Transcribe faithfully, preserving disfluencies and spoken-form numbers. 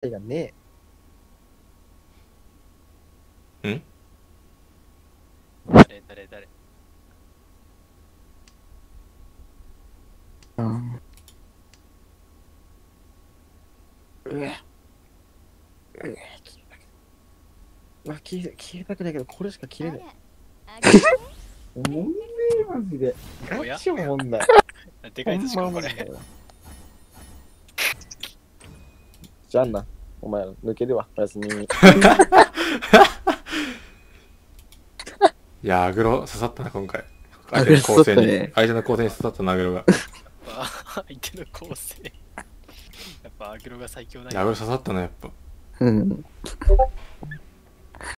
手がねえ。ん？ 誰誰誰うん。うえ。うえ。うわ、消え、消えたくないけど、これしか切れない。おもんねえ、マジで。ガチおもんない。 でかいぞしかもこれ。 じゃあな、お前ら抜けるわ、おやすみ。 いや、アグロ刺さったな、今回。 アグロ刺さったね相手の構成に、相手の構成に刺さったな、アグロが。 相手の構成。やっぱアグロが最強なんいや、アグロ刺さったな、やっぱ。 うん。